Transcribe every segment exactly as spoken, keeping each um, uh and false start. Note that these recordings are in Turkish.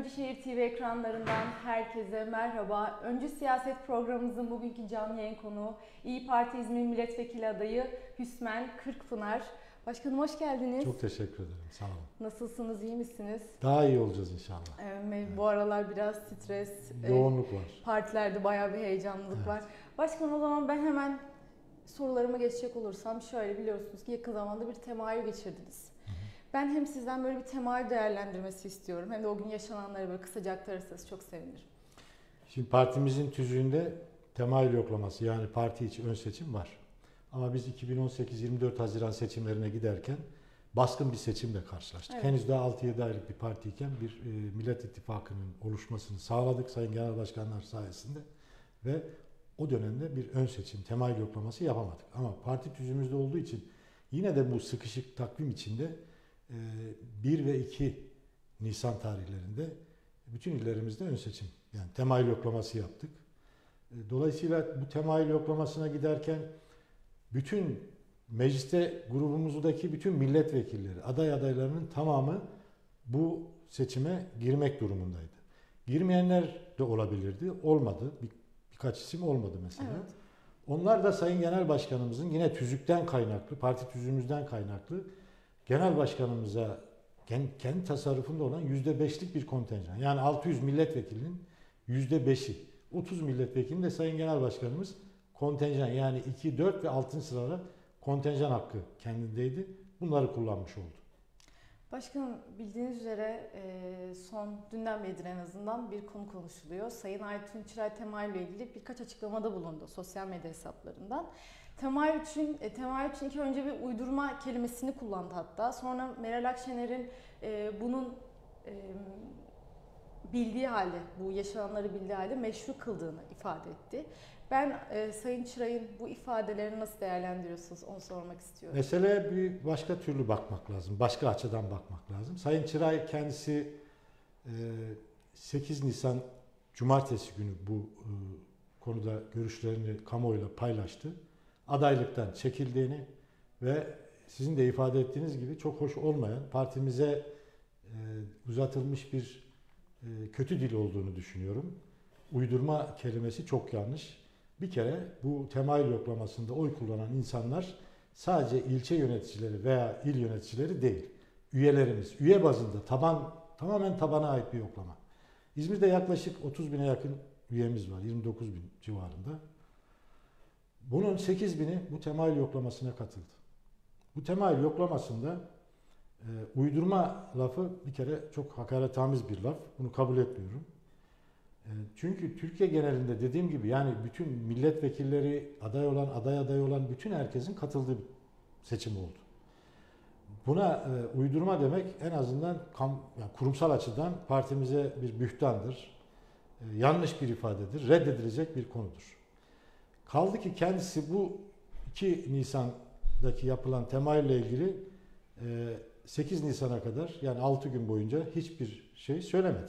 Öncüşehir T V ekranlarından herkese merhaba. Öncü Siyaset programımızın bugünkü canlı yayın konuğu İYİ Parti İzmir Milletvekili adayı Hüsmen Kırkpınar. Başkanım hoş geldiniz. Çok teşekkür ederim. Sağ olun. Nasılsınız, iyi misiniz? Daha iyi olacağız inşallah. Evet, Evet. Bu aralar biraz stres, yoğunluk var. Partilerde bayağı bir heyecanlılık Evet. var. Başkanım o zaman ben hemen sorularıma geçecek olursam şöyle, biliyorsunuz ki yakın zamanda bir temayül geçirdiniz. Hı hı. Ben hem sizden böyle bir temayül değerlendirmesi istiyorum hem de o gün yaşananları böyle kısaca aktarırsanız çok sevinirim. Şimdi partimizin tüzüğünde temayül yoklaması, yani parti içi ön seçim var. Ama biz iki bin on sekiz yirmi dört Haziran seçimlerine giderken baskın bir seçimle karşılaştık. Evet. Henüz daha altı yedi aylık bir partiyken bir e, Millet İttifakı'nın oluşmasını sağladık Sayın Genel Başkanlar sayesinde ve o dönemde bir ön seçim, temayül yoklaması yapamadık. Ama parti tüzüğümüzde olduğu için yine de bu sıkışık takvim içinde e, bir ve iki Nisan tarihlerinde bütün illerimizde ön seçim, yani temayül yoklaması yaptık. E, dolayısıyla bu temayül yoklamasına giderken bütün mecliste grubumuzdaki bütün milletvekilleri, aday adaylarının tamamı bu seçime girmek durumundaydı. Girmeyenler de olabilirdi. Olmadı. Bir, birkaç isim olmadı mesela. Evet. Onlar da Sayın Genel Başkanımızın yine tüzükten kaynaklı, parti tüzüğümüzden kaynaklı Genel Başkanımıza kendi tasarrufunda olan yüzde beşlik bir kontenjan. Yani altı yüz milletvekilinin yüzde beşi. otuz milletvekilinin de Sayın Genel Başkanımız kontenjan, yani iki, dört ve altı sıralara kontenjan hakkı kendindeydi. Bunları kullanmış oldu. Başkanım, bildiğiniz üzere son dünden beridir en azından bir konu konuşuluyor. Sayın Aytun Çıray temayül ile ilgili birkaç açıklamada bulundu sosyal medya hesaplarından. Temayül için, temayül için ilk önce bir uydurma kelimesini kullandı hatta. Sonra Meral Akşener'in bunun bildiği halde, bu yaşananları bildiği halde meşru kıldığını ifade etti. Ben e, Sayın Çıray'ın bu ifadelerini nasıl değerlendiriyorsunuz onu sormak istiyorum. Meseleye bir başka türlü bakmak lazım. Başka açıdan bakmak lazım. Sayın Çıray kendisi e, sekiz Nisan Cumartesi günü bu e, konuda görüşlerini kamuoyuyla paylaştı. Adaylıktan çekildiğini ve sizin de ifade ettiğiniz gibi çok hoş olmayan, partimize e, uzatılmış bir e, kötü dil olduğunu düşünüyorum. Uydurma kelimesi çok yanlış. Bir kere bu temayül yoklamasında oy kullanan insanlar sadece ilçe yöneticileri veya il yöneticileri değil, üyelerimiz. Üye bazında taban, tamamen tabana ait bir yoklama. İzmir'de yaklaşık otuz bine yakın üyemiz var, yirmi dokuz bin civarında. Bunun sekiz bini bu temayül yoklamasına katıldı. Bu temayül yoklamasında e, uydurma lafı bir kere çok hakaretamiz bir laf. Bunu kabul etmiyorum. Çünkü Türkiye genelinde dediğim gibi, yani bütün milletvekilleri, aday olan, aday aday olan bütün herkesin katıldığı bir seçim oldu. Buna e, uydurma demek en azından kam, yani kurumsal açıdan partimize bir bühtandır. E, yanlış bir ifadedir. Reddedilecek bir konudur. Kaldı ki kendisi bu iki Nisan'daki yapılan temayülle ilgili e, sekiz Nisan'a kadar, yani altı gün boyunca hiçbir şey söylemedi.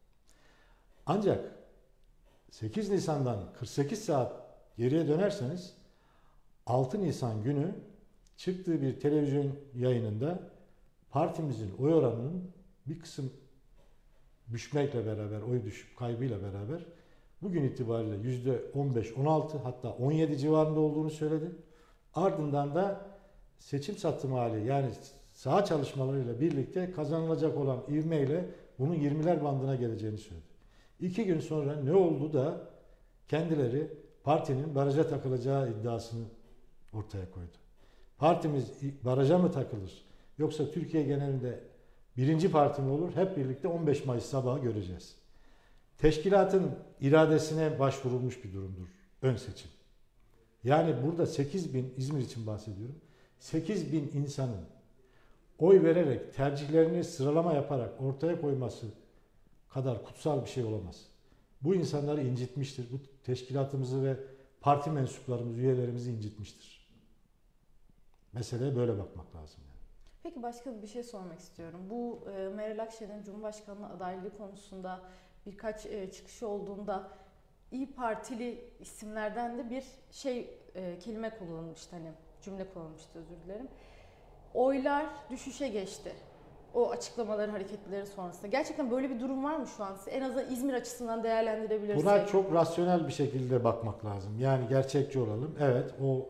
Ancak sekiz Nisan'dan kırk sekiz saat geriye dönerseniz altı Nisan günü çıktığı bir televizyon yayınında partimizin oy oranının bir kısım düşmekle beraber, oy düşüp kaybıyla beraber bugün itibariyle yüzde on beş on altı hatta on yedi civarında olduğunu söyledi. Ardından da seçim satım hali, yani saha çalışmalarıyla birlikte kazanılacak olan ivmeyle bunun yirmiler bandına geleceğini söyledi. İki gün sonra ne oldu da kendileri partinin baraja takılacağı iddiasını ortaya koydu. Partimiz baraja mı takılır yoksa Türkiye genelinde birinci parti mi olur? Hep birlikte on beş Mayıs sabahı göreceğiz. Teşkilatın iradesine başvurulmuş bir durumdur ön seçim. Yani burada sekiz bin, İzmir için bahsediyorum, sekiz bin insanın oy vererek, tercihlerini sıralama yaparak ortaya koyması kadar kutsal bir şey olamaz. Bu insanları incitmiştir. Bu teşkilatımızı ve parti mensuplarımız, üyelerimizi incitmiştir. Meseleye böyle bakmak lazım. Yani. Peki başka bir şey sormak istiyorum. Bu e, Meral Akşener'in Cumhurbaşkanlığı adaylığı konusunda birkaç e, çıkışı olduğunda İYİ Partili isimlerden de bir şey e, kelime kullanılmıştı, hani cümle kullanılmıştı, özür dilerim. Oylar düşüşe geçti. O açıklamaları, hareketleri sonrasında. Gerçekten böyle bir durum var mı şu an? En azından İzmir açısından değerlendirebilirsek. Buna çok rasyonel bir şekilde bakmak lazım. Yani gerçekçi olalım. Evet, o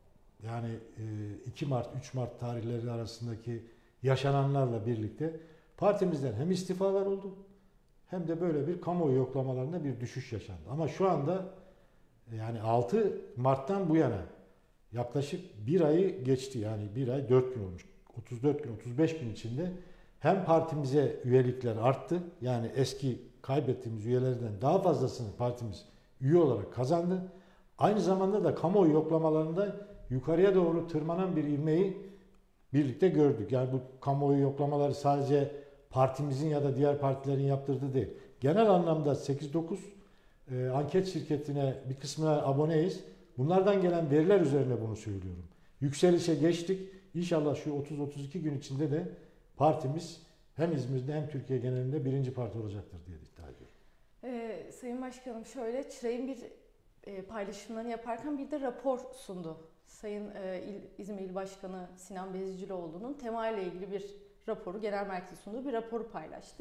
yani iki Mart, üç Mart tarihleri arasındaki yaşananlarla birlikte partimizden hem istifalar oldu hem de böyle bir kamuoyu yoklamalarında bir düşüş yaşandı. Ama şu anda yani altı Mart'tan bu yana yaklaşık bir ayı geçti. Yani bir ay dört gün olmuş. otuz dört gün, otuz beş gün içinde hem partimize üyelikler arttı. Yani eski kaybettiğimiz üyelerden daha fazlasını partimiz üye olarak kazandı. Aynı zamanda da kamuoyu yoklamalarında yukarıya doğru tırmanan bir ivmeyi birlikte gördük. Yani bu kamuoyu yoklamaları sadece partimizin ya da diğer partilerin yaptırdığı değil. Genel anlamda sekiz dokuz e, anket şirketine bir kısmına aboneyiz. Bunlardan gelen veriler üzerine bunu söylüyorum. Yükselişe geçtik. İnşallah şu otuz otuz iki gün içinde de partimiz hem İzmir'de hem Türkiye genelinde birinci parti olacaktır diye iddia ediyorum. Ee, Sayın Başkanım şöyle, Çıray'ın bir e, paylaşımlarını yaparken bir de rapor sundu. Sayın e, İl, İzmir İl Başkanı Sinan Bezicioğlu'nun tema ile ilgili bir raporu, genel merkeze sunduğu bir raporu paylaştı.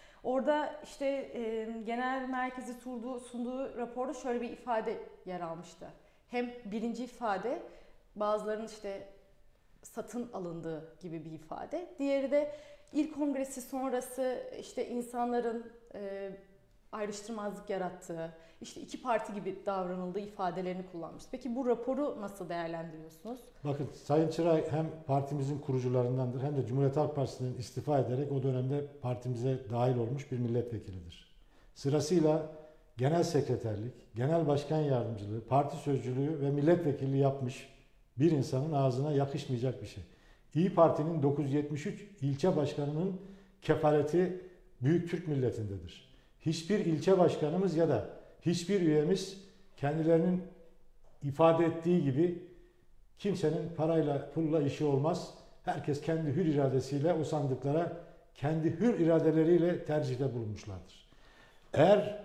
Orada işte e, genel merkezi sunduğu, sunduğu raporda şöyle bir ifade yer almıştı. Hem birinci ifade bazılarının işte satın alındığı gibi bir ifade. Diğeri de İl Kongresi sonrası işte insanların e, ayrıştırmazlık yarattığı, işte iki parti gibi davranıldığı ifadelerini kullanmış. Peki bu raporu nasıl değerlendiriyorsunuz? Bakın Sayın Çıray hem partimizin kurucularındandır hem de Cumhuriyet Halk Partisi'nin istifa ederek o dönemde partimize dahil olmuş bir milletvekilidir. Sırasıyla genel sekreterlik, genel başkan yardımcılığı, parti sözcülüğü ve milletvekilliği yapmış bir insanın ağzına yakışmayacak bir şey. İyi Parti'nin dokuz yüz yetmiş üç ilçe başkanının kefaleti büyük Türk milletindedir. Hiçbir ilçe başkanımız ya da hiçbir üyemiz kendilerinin ifade ettiği gibi kimsenin parayla pulla işi olmaz. Herkes kendi hür iradesiyle o sandıklara kendi hür iradeleriyle tercihte bulunmuşlardır. Eğer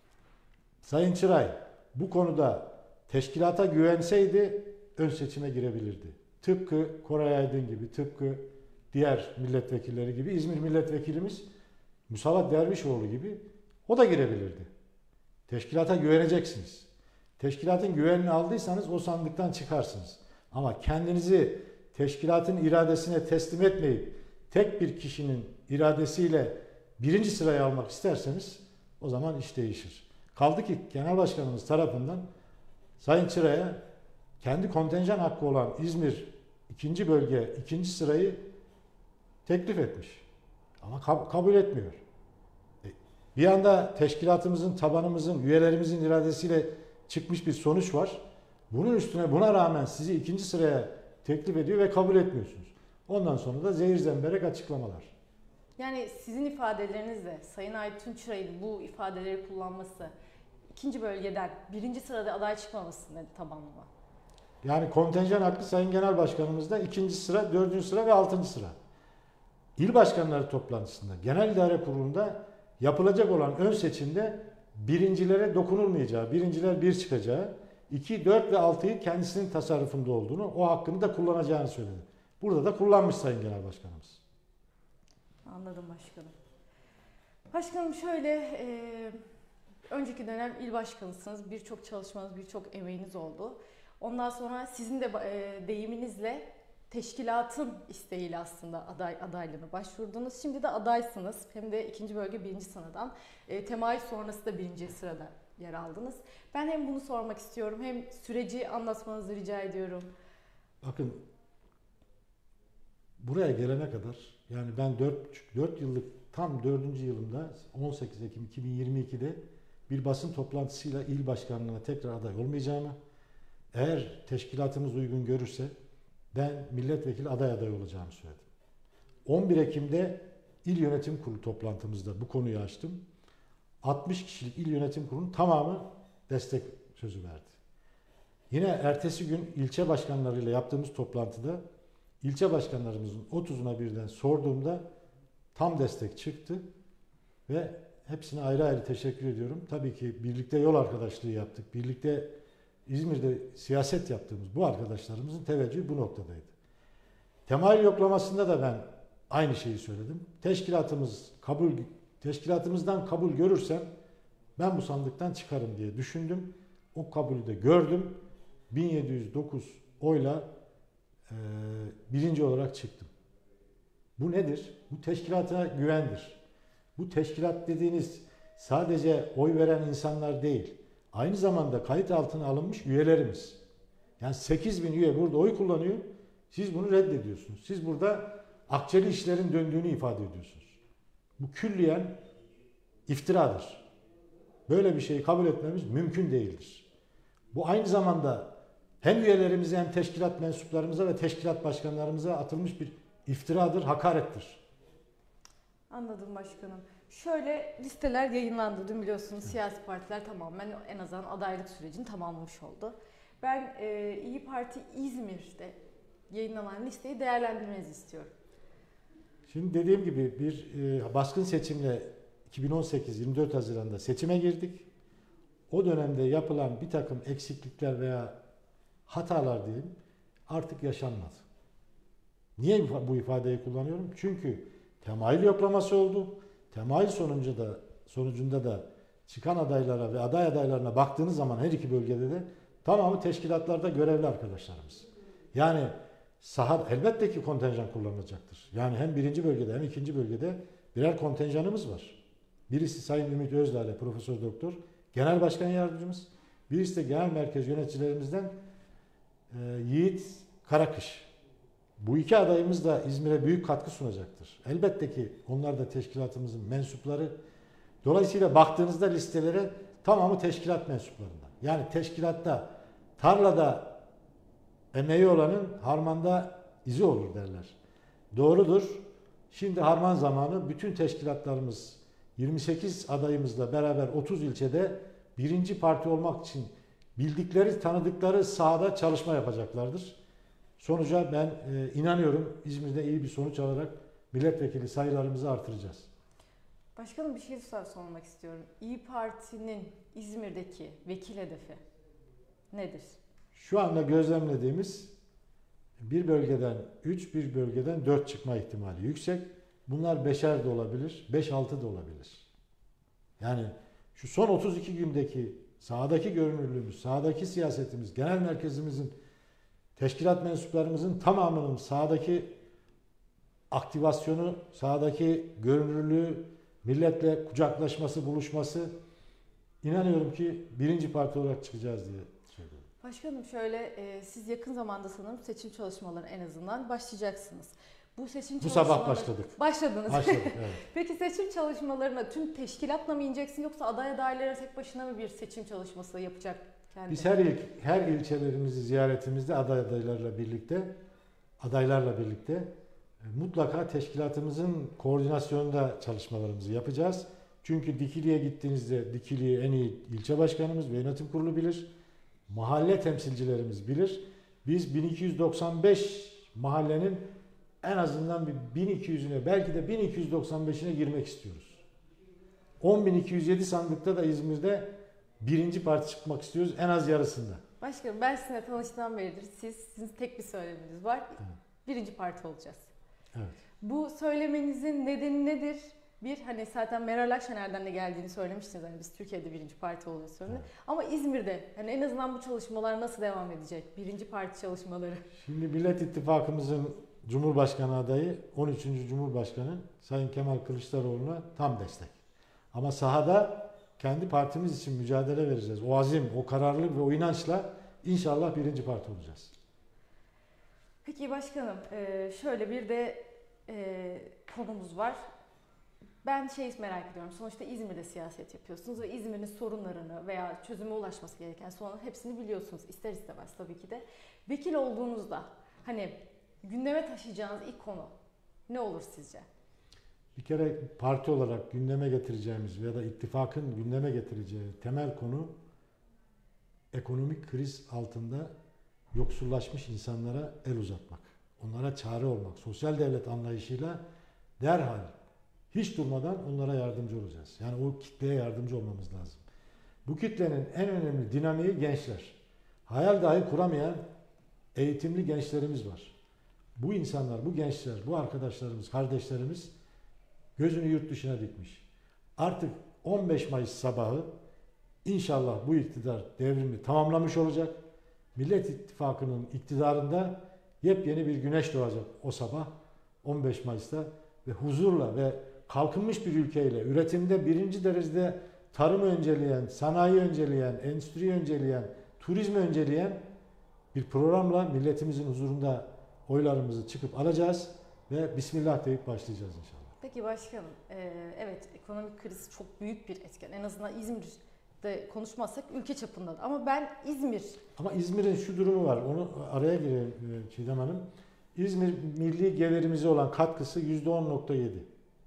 Sayın Çıray bu konuda teşkilata güvenseydi ön seçime girebilirdi. Tıpkı Koray Aydın gibi, tıpkı diğer milletvekilleri gibi, İzmir milletvekilimiz Musavat Dervişoğlu gibi o da girebilirdi. Teşkilata güveneceksiniz. Teşkilatın güvenini aldıysanız o sandıktan çıkarsınız. Ama kendinizi teşkilatın iradesine teslim etmeyip tek bir kişinin iradesiyle birinci sıraya almak isterseniz o zaman iş değişir. Kaldı ki Genel Başkanımız tarafından Sayın Çıray'a kendi kontenjan hakkı olan İzmir ikinci bölge ikinci sırayı teklif etmiş. Ama kabul etmiyor. Bir yanda teşkilatımızın, tabanımızın, üyelerimizin iradesiyle çıkmış bir sonuç var. Bunun üstüne buna rağmen sizi ikinci sıraya teklif ediyor ve kabul etmiyorsunuz. Ondan sonra da zehir zemberek açıklamalar. Yani sizin ifadelerinizle Sayın Aytun Çıray'ın bu ifadeleri kullanması ikinci bölgeden birinci sırada aday çıkmamasının tabanlı mı? Yani kontenjan hakkı Sayın Genel Başkanımızda ikinci sıra, dördüncü sıra ve altıncı sıra. İl başkanları toplantısında, genel idare kurulunda yapılacak olan ön seçimde birincilere dokunulmayacağı, birinciler bir çıkacağı, iki, dört ve altıyı kendisinin tasarrufunda olduğunu, o hakkını da kullanacağını söyledi. Burada da kullanmış Sayın Genel Başkanımız. Anladım başkanım. Başkanım şöyle, e, önceki dönem il başkanısınız, birçok çalışmanız, birçok emeğiniz oldu. Ondan sonra sizin de e, deyiminizle teşkilatın isteğiyle aslında aday adaylığına başvurdunuz. Şimdi de adaysınız. Hem de ikinci bölge birinci sıradan. E, temayül sonrası da birinci sırada yer aldınız. Ben hem bunu sormak istiyorum hem süreci anlatmanızı rica ediyorum. Bakın buraya gelene kadar yani ben dört yıllık tam dördüncü yılımda on sekiz Ekim iki bin yirmi iki'de bir basın toplantısıyla il başkanlığına tekrar aday olmayacağımı, eğer teşkilatımız uygun görürse ben milletvekili aday aday olacağımı söyledim. on bir Ekim'de il yönetim kurulu toplantımızda bu konuyu açtım. altmış kişilik il yönetim kurulunun tamamı destek sözü verdi. Yine ertesi gün ilçe başkanlarıyla yaptığımız toplantıda ilçe başkanlarımızın otuzuna birden sorduğumda tam destek çıktı ve hepsine ayrı ayrı teşekkür ediyorum. Tabii ki birlikte yol arkadaşlığı yaptık. Birlikte İzmir'de siyaset yaptığımız bu arkadaşlarımızın teveccühü bu noktadaydı. Temayül yoklamasında da ben aynı şeyi söyledim. Teşkilatımız kabul teşkilatımızdan kabul görürsem ben bu sandıktan çıkarım diye düşündüm. O kabulü de gördüm. bin yedi yüz dokuz oyla e, birinci olarak çıktım. Bu nedir? Bu teşkilata güvendir. Bu teşkilat dediğiniz sadece oy veren insanlar değil. Aynı zamanda kayıt altına alınmış üyelerimiz. Yani sekiz bin üye burada oy kullanıyor. Siz bunu reddediyorsunuz. Siz burada akçeli işlerin döndüğünü ifade ediyorsunuz. Bu külliyen iftiradır. Böyle bir şeyi kabul etmemiz mümkün değildir. Bu aynı zamanda hem üyelerimize hem teşkilat mensuplarımıza ve teşkilat başkanlarımıza atılmış bir iftiradır, hakarettir. Anladım başkanım. Şöyle listeler yayınlandı. Dün biliyorsunuz siyasi partiler tamamen en azından adaylık sürecini tamamlamış oldu. Ben e, İyi Parti İzmir'de yayınlanan listeyi değerlendirmenizi istiyorum. Şimdi dediğim gibi bir e, baskın seçimle iki bin on sekiz yirmi dört Haziran'da seçime girdik. O dönemde yapılan bir takım eksiklikler veya hatalar diyelim artık yaşanmadı. Niye bu ifadeyi kullanıyorum? Çünkü temayül yoklaması oldu. Temayül sonucunda da, sonucunda da çıkan adaylara ve aday adaylarına baktığınız zaman her iki bölgede de tamamı teşkilatlarda görevli arkadaşlarımız. Yani saha elbette ki kontenjan kullanılacaktır. Yani hem birinci bölgede hem ikinci bölgede birer kontenjanımız var. Birisi Sayın Ümit Özdağ'la Profesör Doktor Genel Başkan Yardımcımız. Birisi de Genel Merkez yöneticilerimizden e, Yiğit Karakış. Bu iki adayımız da İzmir'e büyük katkı sunacaktır. Elbette ki onlar da teşkilatımızın mensupları. Dolayısıyla baktığınızda listelere tamamı teşkilat mensuplarından. Yani teşkilatta, tarlada emeği olanın harmanda izi olur derler. Doğrudur. Şimdi harman zamanı bütün teşkilatlarımız yirmi sekiz adayımızla beraber otuz ilçede birinci parti olmak için bildikleri, tanıdıkları sahada çalışma yapacaklardır. Sonuca ben e, inanıyorum İzmir'de iyi bir sonuç alarak milletvekili sayılarımızı artıracağız. Başkanım bir şey sormak istiyorum. İyi Parti'nin İzmir'deki vekil hedefi nedir? Şu anda gözlemlediğimiz bir bölgeden üç, bir bölgeden dört çıkma ihtimali yüksek. Bunlar beşer de olabilir, beş altı da olabilir. Yani şu son otuz iki gündeki sahadaki görünürlüğümüz, sahadaki siyasetimiz, genel merkezimizin, teşkilat mensuplarımızın tamamının sahadaki aktivasyonu, sahadaki görünürlüğü, milletle kucaklaşması, buluşması inanıyorum ki birinci parti olarak çıkacağız diye söylüyorum. Başkanım şöyle e, siz yakın zamanda sanırım seçim çalışmaları en azından başlayacaksınız. Bu seçim Bu sabah başladık. Başladınız. Başladık, evet. Peki seçim çalışmalarına tüm teşkilatla mı ineceksin yoksa aday adaylara tek başına mı bir seçim çalışması yapacak kendi? Biz her il, her ilçelerimizi ziyaretimizde aday adaylarla birlikte, adaylarla birlikte e, mutlaka teşkilatımızın koordinasyonunda çalışmalarımızı yapacağız. Çünkü Dikili'ye gittiğinizde Dikili'yi en iyi ilçe başkanımız ve yönetim kurulu bilir. Mahalle temsilcilerimiz bilir. Biz bin iki yüz doksan beş mahallenin en azından bir bin iki yüzüne belki de bin iki yüz doksan beşine girmek istiyoruz. on bin iki yüz yedi sandıkta da İzmir'de birinci parti çıkmak istiyoruz en az yarısında. Başkanım ben sizinle tanıştığımdan beridir siz, sizin tek bir söyleminiz var. Evet. Birinci parti olacağız. Evet. Bu söylemenizin nedeni nedir? Bir hani zaten Meral Akşener'den de geldiğini söylemiştiniz. Hani biz Türkiye'de birinci parti olacağız sonra. Evet. Ama İzmir'de hani en azından bu çalışmalar nasıl devam edecek? Birinci parti çalışmaları. Şimdi Millet İttifakımızın Cumhurbaşkanı adayı on üçüncü Cumhurbaşkanı Sayın Kemal Kılıçdaroğlu'na tam destek. Ama sahada kendi partimiz için mücadele vereceğiz. O azim, o kararlılık ve o inançla inşallah birinci parti olacağız. Peki başkanım şöyle bir de konumuz var. Ben şey merak ediyorum. Sonuçta İzmir'de siyaset yapıyorsunuz ve İzmir'in sorunlarını veya çözüme ulaşması gereken sorunların hepsini biliyorsunuz. İster istemez tabii ki de. Vekil olduğunuzda hani gündeme taşıyacağınız ilk konu ne olur sizce? Bir kere parti olarak gündeme getireceğimiz ya da ittifakın gündeme getireceği temel konu ekonomik kriz altında yoksullaşmış insanlara el uzatmak. Onlara çare olmak. Sosyal devlet anlayışıyla derhal hiç durmadan onlara yardımcı olacağız. Yani o kitleye yardımcı olmamız lazım. Bu kitlenin en önemli dinamiği gençler. Hayal dahi kuramayan eğitimli gençlerimiz var. Bu insanlar, bu gençler, bu arkadaşlarımız, kardeşlerimiz gözünü yurt dışına dikmiş. Artık on beş Mayıs sabahı inşallah bu iktidar devrimini tamamlamış olacak. Millet İttifakı'nın iktidarında yepyeni bir güneş doğacak o sabah on beş Mayıs'ta ve huzurla ve kalkınmış bir ülkeyle, üretimde birinci derecede tarımı önceleyen, sanayi önceleyen, endüstriyi önceleyen, turizmi önceleyen bir programla milletimizin huzurunda oylarımızı çıkıp alacağız ve Bismillah deyip başlayacağız inşallah. Peki başkanım, e, evet ekonomik kriz çok büyük bir etken. En azından İzmir'de konuşmazsak ülke çapında da. Ama ben İzmir... Ama İzmir'in şu durumu var, onu araya gireyim Çiğdem Hanım. İzmir milli gelirimize olan katkısı yüzde on nokta yedi.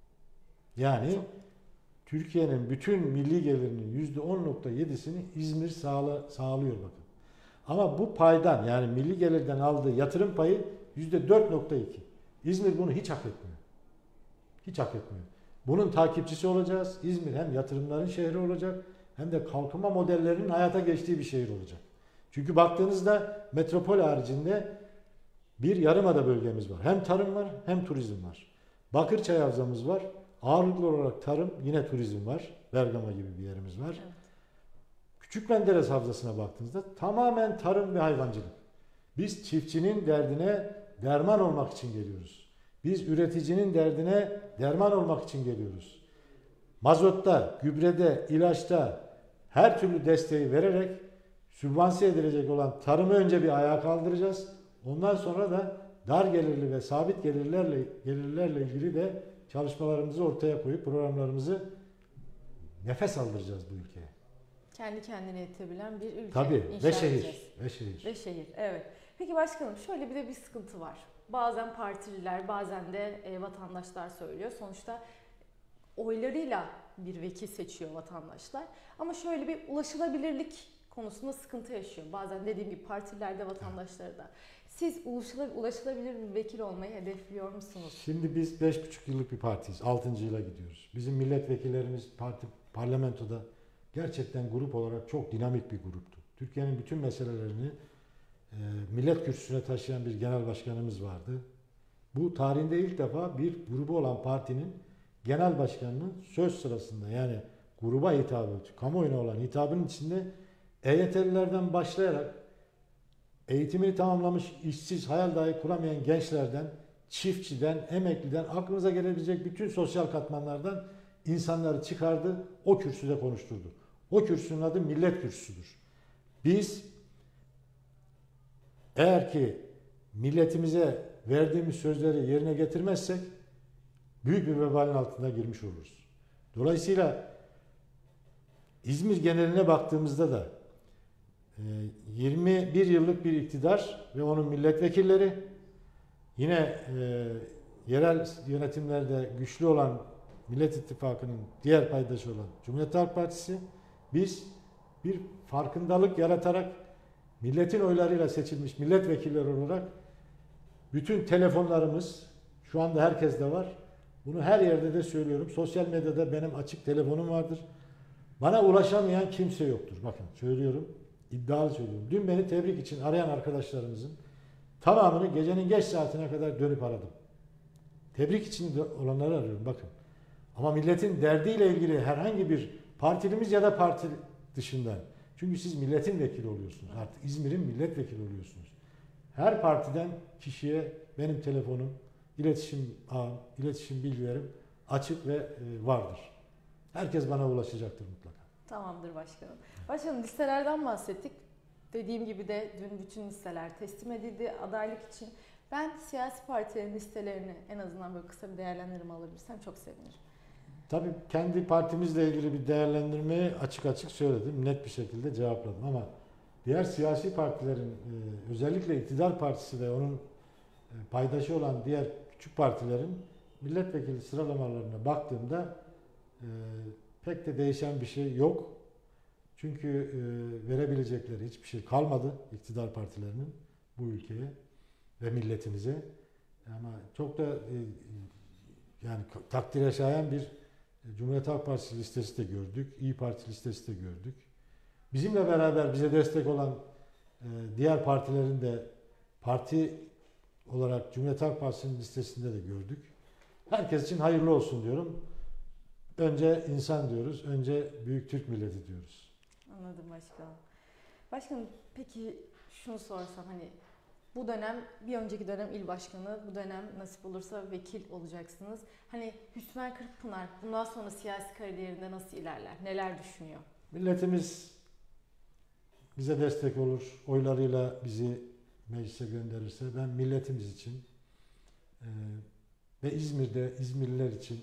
Yani çok... Türkiye'nin bütün milli gelirinin yüzde on nokta yedisini İzmir sağla, sağlıyor bakın. Ama bu paydan yani milli gelirden aldığı yatırım payı yüzde dört nokta iki. İzmir bunu hiç hak etmiyor. Hiç hak etmiyor. Bunun takipçisi olacağız. İzmir hem yatırımların şehri olacak hem de kalkınma modellerinin hayata geçtiği bir şehir olacak. Çünkü baktığınızda metropol haricinde bir yarımada bölgemiz var. Hem tarım var hem turizm var. Bakırçay Havzamız var. Ağırlıklı olarak tarım, yine turizm var. Bergama gibi bir yerimiz var. Evet. Küçük Menderes Havzası'na baktığınızda tamamen tarım ve hayvancılık. Biz çiftçinin derdine derman olmak için geliyoruz. Biz üreticinin derdine derman olmak için geliyoruz. Mazotta, gübrede, ilaçta her türlü desteği vererek sübvanse edilecek olan tarımı önce bir ayağa kaldıracağız. Ondan sonra da dar gelirli ve sabit gelirlerle gelirlerle ilgili de çalışmalarımızı ortaya koyup programlarımızı nefes aldıracağız bu ülkeye. Kendi kendine yetebilen bir ülke. Tabii ve şehir. Ve şehir. Ve şehir, evet. Peki başkanım şöyle bir de bir sıkıntı var. Bazen partililer, bazen de e, vatandaşlar söylüyor. Sonuçta oylarıyla bir vekil seçiyor vatandaşlar. Ama şöyle bir ulaşılabilirlik konusunda sıkıntı yaşıyor. Bazen dediğim gibi partilerde vatandaşları da. Siz ulaşılabilir bir vekil olmayı hedefliyor musunuz? Şimdi biz beş buçuk yıllık bir partiyiz. altıncı yıla gidiyoruz. Bizim milletvekillerimiz parti parlamentoda gerçekten grup olarak çok dinamik bir gruptu. Türkiye'nin bütün meselelerini e, millet kürsüsüne taşıyan bir genel başkanımız vardı. Bu tarihinde ilk defa bir grubu olan partinin genel başkanının söz sırasında yani gruba hitabı, kamuoyuna olan hitabının içinde E Y T'lilerden başlayarak eğitimini tamamlamış, işsiz, hayal dahi kuramayan gençlerden, çiftçiden, emekliden, aklınıza gelebilecek bütün sosyal katmanlardan insanları çıkardı, o kürsüde konuşturdu. O kürsünün adı millet kürsüsüdür. Biz eğer ki milletimize verdiğimiz sözleri yerine getirmezsek büyük bir vebalin altına girmiş oluruz. Dolayısıyla İzmir geneline baktığımızda da yirmi bir yıllık bir iktidar ve onun milletvekilleri yine e, yerel yönetimlerde güçlü olan Millet İttifakı'nın diğer paydaşı olan Cumhuriyet Halk Partisi biz bir farkındalık yaratarak milletin oylarıyla seçilmiş milletvekilleri olarak bütün telefonlarımız şu anda herkeste var. Bunu her yerde de söylüyorum. Sosyal medyada benim açık telefonum vardır. Bana ulaşamayan kimse yoktur. Bakın söylüyorum. İddialı söylüyorum. Dün beni tebrik için arayan arkadaşlarımızın tamamını gecenin geç saatine kadar dönüp aradım. Tebrik için olanları arıyorum bakın. Ama milletin derdiyle ilgili herhangi bir partilimiz ya da parti dışında. Çünkü siz milletin vekili oluyorsunuz. Artık İzmir'in milletvekili oluyorsunuz. Her partiden kişiye benim telefonum, iletişim ağım, iletişim bilgilerim açık ve vardır. Herkes bana ulaşacaktır mutlaka. Tamamdır başkanım. Başkanım listelerden bahsettik. Dediğim gibi de dün bütün listeler teslim edildi adaylık için. Ben siyasi partilerin listelerini en azından böyle kısa bir değerlendirme alabilirsem çok sevinirim. Tabii kendi partimizle ilgili bir değerlendirmeyi açık açık söyledim. Net bir şekilde cevapladım ama diğer siyasi partilerin özellikle iktidar partisi ve onun paydaşı olan diğer küçük partilerin milletvekili sıralamalarına baktığımda pek de değişen bir şey yok. Çünkü e, verebilecekleri hiçbir şey kalmadı iktidar partilerinin bu ülkeye ve milletimize. Ama çok da e, yani takdire şayan bir Cumhuriyet Halk Partisi listesi de gördük. İYİ Parti listesi de gördük. Bizimle beraber bize destek olan e, diğer partilerin de parti olarak Cumhuriyet Halk Partisi'nin listesinde de gördük. Herkes için hayırlı olsun diyorum. Önce insan diyoruz, önce büyük Türk milleti diyoruz. Anladım başkanım. Başkanım peki şunu sorsam hani bu dönem bir önceki dönem il başkanı, bu dönem nasip olursa vekil olacaksınız. Hani Hüsmen Kırkpınar bundan sonra siyasi kariyerinde nasıl ilerler? Neler düşünüyor? Milletimiz bize destek olur, oylarıyla bizi meclise gönderirse ben milletimiz için e, ve İzmir'de İzmirliler için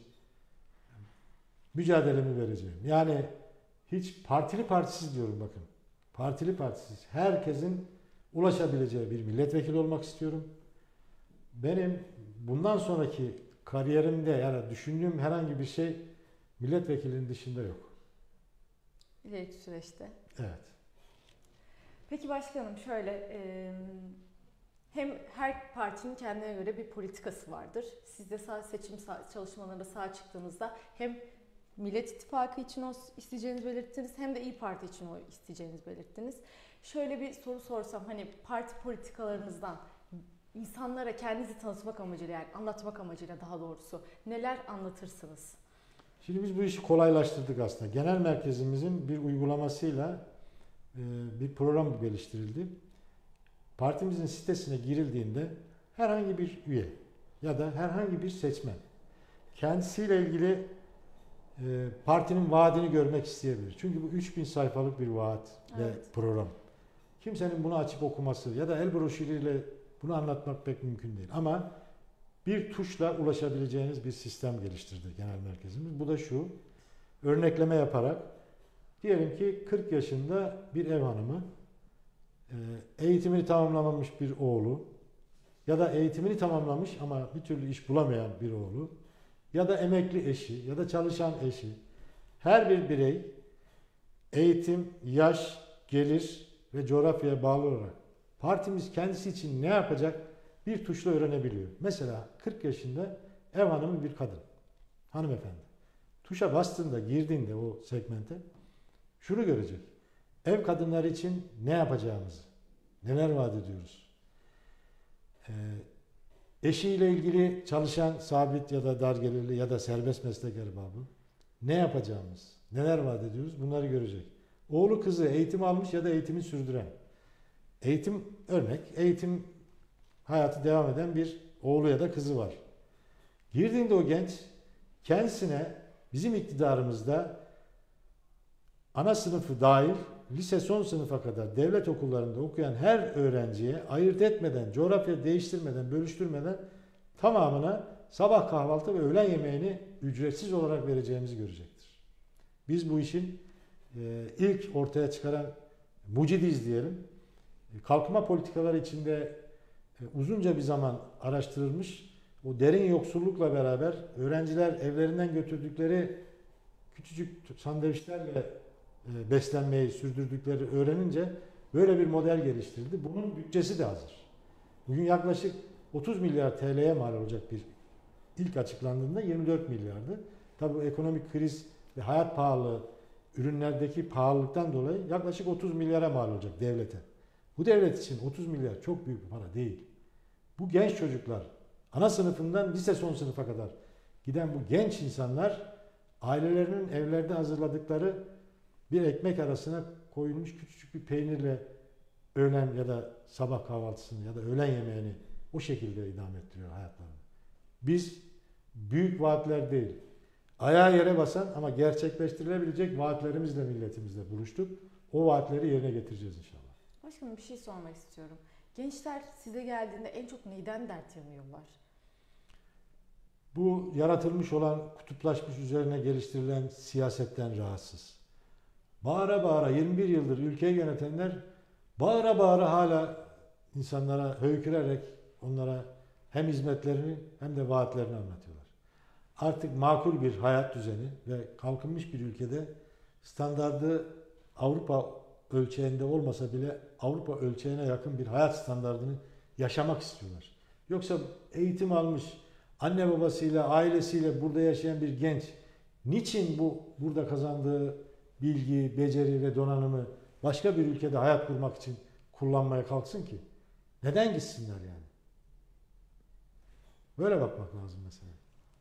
mücadelemi vereceğim. Yani hiç partili partisiz diyorum bakın. Partili partisiz. Herkesin ulaşabileceği bir milletvekili olmak istiyorum. Benim bundan sonraki kariyerimde yani düşündüğüm herhangi bir şey milletvekilinin dışında yok. İleriki süreçte. Evet. Peki başkanım şöyle e, hem her partinin kendine göre bir politikası vardır. Siz de sağ seçim sağ, çalışmalarında sağ çıktığınızda hem Millet İttifakı için o isteyeceğinizi belirttiniz hem de İYİ Parti için o isteyeceğinizi belirttiniz. Şöyle bir soru sorsam hani parti politikalarınızdan insanlara kendinizi tanıtmak amacıyla yani anlatmak amacıyla daha doğrusu neler anlatırsınız? Şimdi biz bu işi kolaylaştırdık aslında. Genel merkezimizin bir uygulamasıyla e, bir program geliştirildi. Partimizin sitesine girildiğinde herhangi bir üye ya da herhangi bir seçmen kendisiyle ilgili e, partinin vaadini görmek isteyebilir. Çünkü bu üç bin sayfalık bir vaat ve Evet. program. Kimsenin bunu açıp okuması ya da el broşürüyle bunu anlatmak pek mümkün değil. Ama bir tuşla ulaşabileceğiniz bir sistem geliştirdi genel merkezimiz. Bu da şu, örnekleme yaparak diyelim ki kırk yaşında bir ev hanımı, eğitimini tamamlamamış bir oğlu ya da eğitimini tamamlamış ama bir türlü iş bulamayan bir oğlu ya da emekli eşi ya da çalışan eşi, her bir birey eğitim, yaş, gelir ve coğrafyaya bağlı olarak partimiz kendisi için ne yapacak bir tuşla öğrenebiliyor. Mesela kırk yaşında ev hanımı bir kadın, hanımefendi. Tuşa bastığında, girdiğinde o segmente şunu görecek. Ev kadınları için ne yapacağımızı, neler vaat ediyoruz. Ee, eşiyle ilgili çalışan sabit ya da dar gelirli ya da serbest meslek erbabı ne yapacağımız, neler vaat ediyoruz bunları görecek. Oğlu kızı eğitim almış ya da eğitimi sürdüren. Eğitim örnek, eğitim hayatı devam eden bir oğlu ya da kızı var. Girdiğinde o genç kendisine bizim iktidarımızda ana sınıfı dahil lise son sınıfa kadar devlet okullarında okuyan her öğrenciye ayırt etmeden, coğrafya değiştirmeden, bölüştürmeden tamamına sabah kahvaltı ve öğlen yemeğini ücretsiz olarak vereceğimizi görecektir. Biz bu işin e, ilk ortaya çıkaran mucidiyiz diyelim. Kalkınma politikaları içinde e, uzunca bir zaman araştırılmış, o derin yoksullukla beraber öğrenciler evlerinden götürdükleri küçücük sandviçlerle e, beslenmeyi sürdürdükleri öğrenince böyle bir model geliştirildi. Bunun bütçesi de hazır. Bugün yaklaşık otuz milyar T L'ye mal olacak bir ilk açıklandığında yirmi dört milyardı. Tabii bu ekonomik kriz ve hayat pahalı ürünlerdeki pahalılıktan dolayı yaklaşık otuz milyara mal olacak devlete. Bu devlet için otuz milyar çok büyük bir para değil. Bu genç çocuklar ana sınıfından lise son sınıfa kadar giden bu genç insanlar ailelerinin evlerde hazırladıkları bir ekmek arasına koyulmuş küçücük bir peynirle öğlen ya da sabah kahvaltısını ya da öğlen yemeğini o şekilde idame ettiriyor hayatlarını. Biz büyük vaatler değil, ayağa yere basan ama gerçekleştirilebilecek vaatlerimizle milletimizle buluştuk. O vaatleri yerine getireceğiz inşallah. Başkanım bir şey sormak istiyorum. Gençler size geldiğinde en çok neyden dert yanıyorlar? Bu yaratılmış olan kutuplaşmış üzerine geliştirilen siyasetten rahatsız. Bağıra bağıra yirmi bir yıldır ülkeyi yönetenler bağıra bağıra hala insanlara höykürerek onlara hem hizmetlerini hem de vaatlerini anlatıyorlar. Artık makul bir hayat düzeni ve kalkınmış bir ülkede standardı Avrupa ölçeğinde olmasa bile Avrupa ölçeğine yakın bir hayat standardını yaşamak istiyorlar. Yoksa eğitim almış, anne babasıyla, ailesiyle burada yaşayan bir genç niçin bu burada kazandığı bilgi, beceri ve donanımı başka bir ülkede hayat kurmak için kullanmaya kalksın ki? Neden gitsinler yani? Böyle bakmak lazım mesela.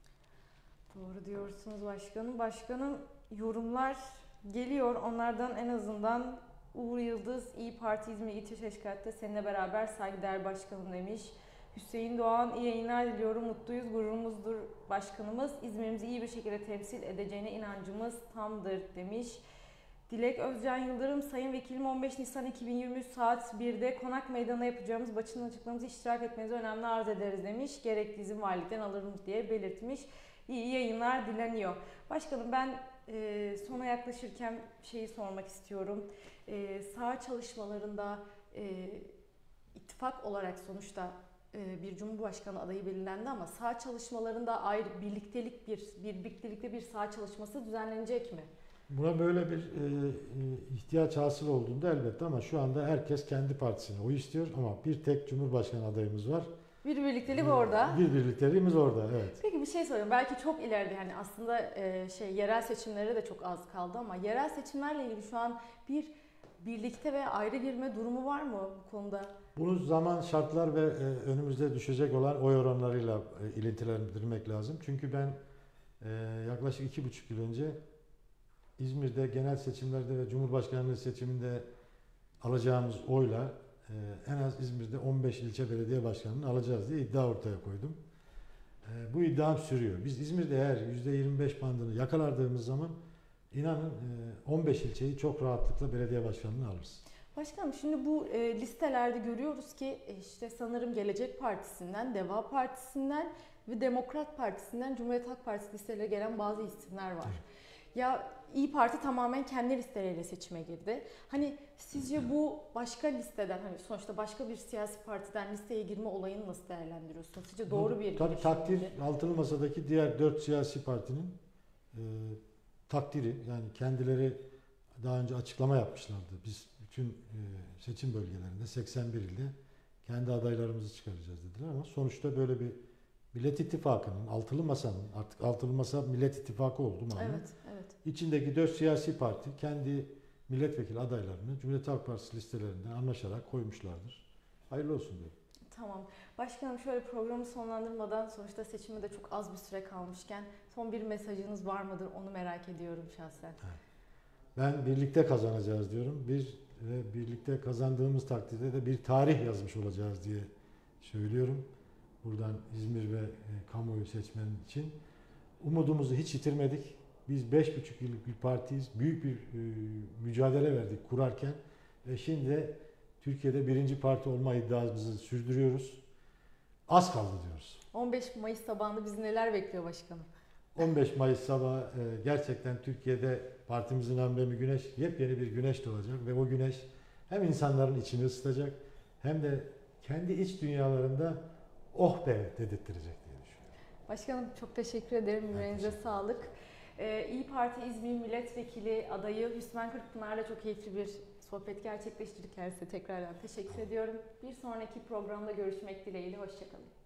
Doğru diyorsunuz başkanım. Başkanım, yorumlar geliyor. Onlardan en azından Uğur Yıldız, İyi Parti İzmir İl Teşkilat'ta seninle beraber saygıdeğer başkanım demiş. Hüseyin Doğan, iyi yayınlar diliyorum. Mutluyuz, gururumuzdur başkanımız. İzmir'imizi iyi bir şekilde temsil edeceğine inancımız tamdır demiş. Dilek Özcan Yıldırım, Sayın Vekilim on beş Nisan iki bin yirmi üç saat birde Konak Meydanı'na yapacağımız basın açıklamamızı iştirak etmenizi önemli arz ederiz demiş. Gerekli izin valilikten alırım diye belirtmiş. İyi yayınlar dileniyor. Başkanım, ben e, sona yaklaşırken şeyi sormak istiyorum. E, saha çalışmalarında e, ittifak olarak sonuçta e, bir cumhurbaşkanı adayı belirlendi ama saha çalışmalarında ayrı birliktelik bir, bir birliktelikte bir saha çalışması düzenlenecek mi? Buna böyle bir e, e, ihtiyaç hasıl olduğunda elbette, ama şu anda herkes kendi partisine oy istiyor, ama bir tek Cumhurbaşkanı adayımız var. Bir birliktelik E, orada. Bir birlikteliğimiz orada, evet. Peki bir şey sorayım. Belki çok ileride, yani aslında e, şey yerel seçimlere de çok az kaldı ama yerel seçimlerle ilgili şu an bir birlikte ve ayrı girme durumu var mı bu konuda? Bunu zaman, şartlar ve e, önümüzde düşecek olan oy oranlarıyla e, ilintilendirmek lazım. Çünkü ben e, yaklaşık iki buçuk yıl önce İzmir'de genel seçimlerde ve Cumhurbaşkanlığı seçiminde alacağımız oyla e, en az İzmir'de on beş ilçe belediye başkanını alacağız diye iddia ortaya koydum. E, bu iddiam sürüyor. Biz İzmir'de eğer yüzde yirmi beş bandını yakaladığımız zaman inanın e, on beş ilçeyi çok rahatlıkla belediye başkanlığını alırız. Başkanım, şimdi bu e, listelerde görüyoruz ki e, işte sanırım Gelecek Partisi'nden, Deva Partisi'nden ve Demokrat Partisi'nden Cumhuriyet Halk Partisi listelerine gelen bazı isimler var. Evet. Ya İyi Parti tamamen kendi listeleriyle seçime girdi. Hani sizce bu başka listeden, hani sonuçta başka bir siyasi partiden listeye girme olayını nasıl değerlendiriyorsunuz? Sizce doğru bir Tabii girişim takdir, miydi? altılı masadaki diğer dört siyasi partinin e, takdiri, yani kendileri daha önce açıklama yapmışlardı. Biz bütün e, seçim bölgelerinde seksen bir ilde kendi adaylarımızı çıkaracağız dediler, ama sonuçta böyle bir Millet İttifakı'nın, altılı masanın, artık altılı masa Millet İttifakı oldu malum. Evet, evet. İçindeki dört siyasi parti kendi milletvekili adaylarını Cumhuriyet Halk Partisi listelerinden anlaşarak koymuşlardır. Hayırlı olsun diyorum. Tamam. Başkanım, şöyle programı sonlandırmadan, sonuçta seçime de çok az bir süre kalmışken son bir mesajınız var mıdır, onu merak ediyorum şahsen. Ben birlikte kazanacağız diyorum. Bir ve birlikte kazandığımız takdirde de bir tarih yazmış olacağız diye söylüyorum. Buradan İzmir ve e, kamuoyu seçmenin için. Umudumuzu hiç yitirmedik. Biz beş buçuk yıllık bir partiyiz. Büyük bir e, mücadele verdik kurarken. Ve şimdi de Türkiye'de birinci parti olma iddiamızı sürdürüyoruz. Az kaldı diyoruz. on beş Mayıs sabahında bizi neler bekliyor başkanım? on beş Mayıs sabahı e, gerçekten Türkiye'de partimizin amblemi güneş, yepyeni bir güneş doğacak ve o güneş hem insanların içini ısıtacak hem de kendi iç dünyalarında oh be dedirttirecek diye düşünüyorum. Başkanım, çok teşekkür ederim. Yüreğinize sağlık. Ee, İyi Parti İzmir Milletvekili adayı Hüsmen Kırkpınar'la çok keyifli bir sohbet gerçekleştirdik. Kendisine tekrardan teşekkür ediyorum. Bir sonraki programda görüşmek dileğiyle. Hoşçakalın.